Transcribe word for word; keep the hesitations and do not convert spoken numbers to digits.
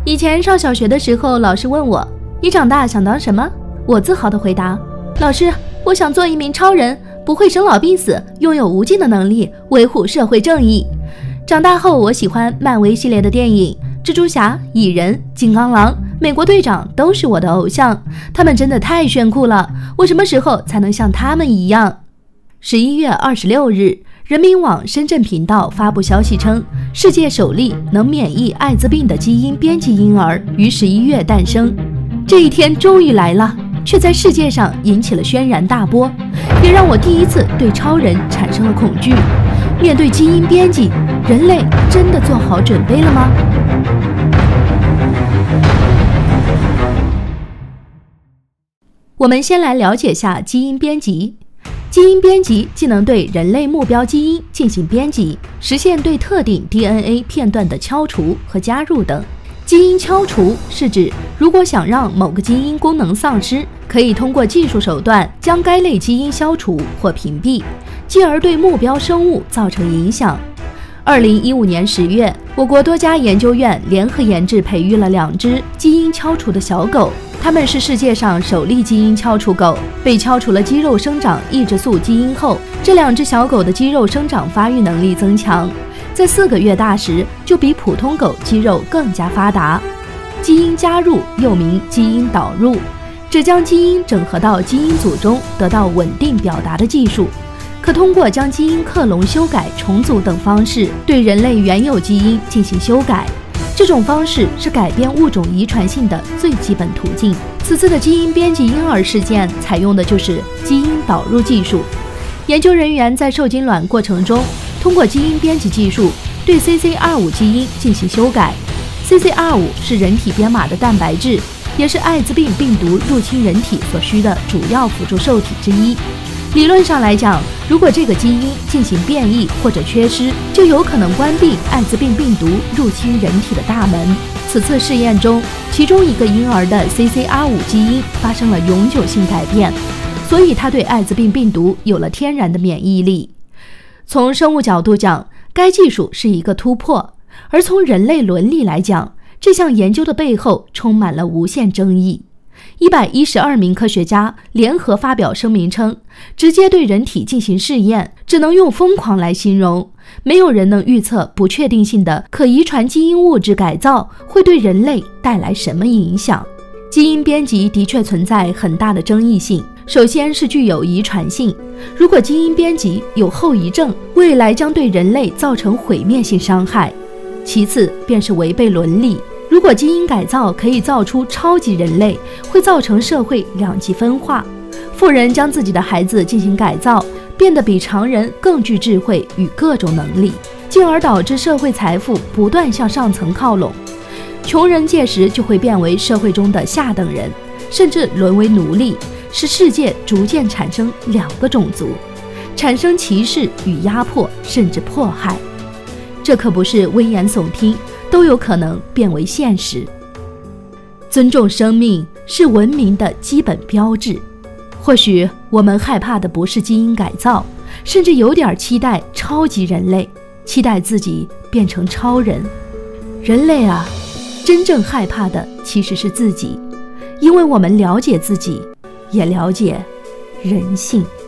以前上小学的时候，老师问我，你长大想当什么？我自豪地回答，老师，我想做一名超人，不会生老病死，拥有无尽的能力，维护社会正义。长大后，我喜欢漫威系列的电影，蜘蛛侠、蚁人、金刚狼、美国队长都是我的偶像，他们真的太炫酷了，我什么时候才能像他们一样？十一月二十六日，人民网深圳频道发布消息称，世界首例能免疫艾滋病的基因编辑婴儿于十一月诞生。这一天终于来了，却在世界上引起了轩然大波，也让我第一次对超人产生了恐惧。面对基因编辑，人类真的做好准备了吗？我们先来了解下基因编辑。基因编辑既能对人类目标基因进行编辑，实现对特定 D N A 片段的敲除和加入等。基因敲除是指，如果想让某个基因功能丧失，可以通过技术手段将该类基因消除或屏蔽，继而对目标生物造成影响。二零一五年十月，我国多家研究院联合研制培育了两只基因敲除的小狗，它们是世界上首例基因敲除狗。被敲除了肌肉生长抑制素基因后，这两只小狗的肌肉生长发育能力增强，在四个月大时就比普通狗肌肉更加发达。基因加入又名基因导入，指将基因整合到基因组中得到稳定表达的技术，可通过将基因克隆、修改、重组等方式对人类原有基因进行修改。这种方式是改变物种遗传性的最基本途径。此次的基因编辑婴儿事件采用的就是基因导入技术。研究人员在受精卵过程中，通过基因编辑技术对 C C R 五 基因进行修改。C C R 五 是人体编码的蛋白质，也是艾滋病病毒入侵人体所需的主要辅助受体之一。理论上来讲，如果这个基因进行变异或者缺失，就有可能关闭艾滋病病毒入侵人体的大门。此次试验中，其中一个婴儿的 C C R 五 基因发生了永久性改变，所以他对艾滋病病毒有了天然的免疫力。从生物角度讲，该技术是一个突破，而从人类伦理来讲，这项研究的背后充满了无限争议。一百一十二名科学家联合发表声明称，直接对人体进行试验只能用疯狂来形容，没有人能预测不确定性的可遗传基因物质改造会对人类带来什么影响。基因编辑的确存在很大的争议性，首先是具有遗传性，如果基因编辑有后遗症，未来将对人类造成毁灭性伤害。其次便是违背伦理，如果基因改造可以造出超级人类，会造成社会两极分化。富人将自己的孩子进行改造，变得比常人更具智慧与各种能力，进而导致社会财富不断向上层靠拢。穷人届时就会变为社会中的下等人，甚至沦为奴隶，使世界逐渐产生两个种族，产生歧视与压迫，甚至迫害。这可不是危言耸听，都有可能变为现实。尊重生命是文明的基本标志。或许我们害怕的不是基因改造，甚至有点期待超级人类，期待自己变成超人。人类啊，真正害怕的其实是自己，因为我们了解自己，也了解人性。